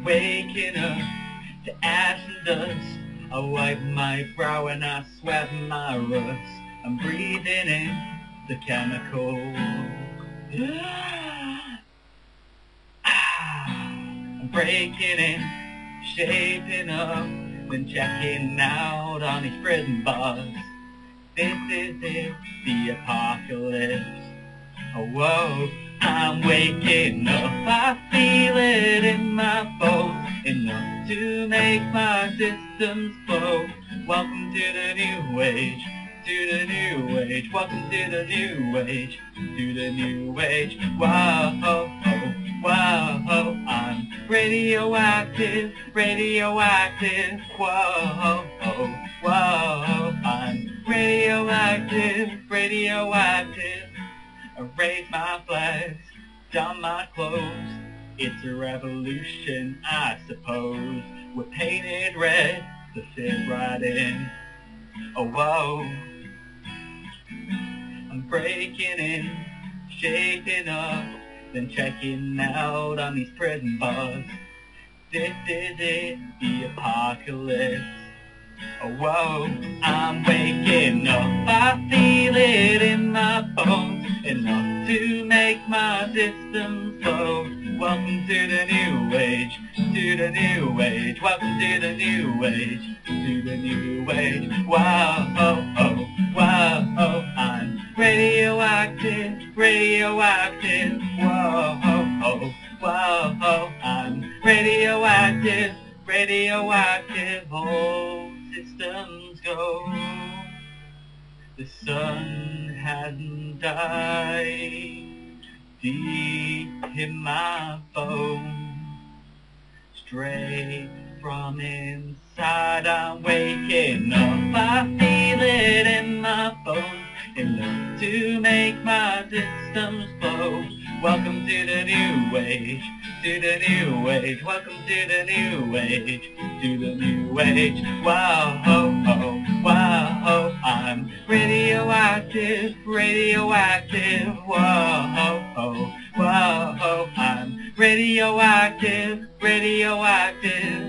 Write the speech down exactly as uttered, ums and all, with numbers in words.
waking up to ash and dust. I wipe my brow and I swab my rust. I'm breathing in the chemicals. I'm breaking in, shaping up, then checking out on these prison bars. This is it, the apocalypse. Oh, whoa, I'm waking up, I feel it in my bones, enough to make my systems flow. Welcome to the new age, to the new age. Welcome to the new age, to the new age. Whoa, oh, oh, whoa, oh, I'm radioactive, radioactive. Whoa, oh, whoa, I'm radioactive, radioactive. I raise my flags, don my clothes. It's a revolution, I suppose. We're painted red to fit right in. Oh, whoa. I'm breaking in, shaping up, then checking out on these prison bars. This is it, the apocalypse. Oh, whoa, I'm waking up, I feel it in my bones, enough to make my systems flow. Welcome to the new age, to the new age. Welcome to the new age, to the new age. Wow, oh, oh, wow, oh, I'm radioactive, radioactive. Whoa, oh, oh, wow, oh, I'm radioactive, radioactive. Oh, systems go. The sun hasn't died. Deep in my bones, straight from inside, I'm waking up. I feel it in my bones, enough to make my systems flow. Welcome to the new age, to the new age. Welcome to the new age, to the new age. Wow, oh, oh, wow, oh, I'm radioactive, radioactive. Wow, oh, oh, wow, oh, I'm radioactive, radioactive.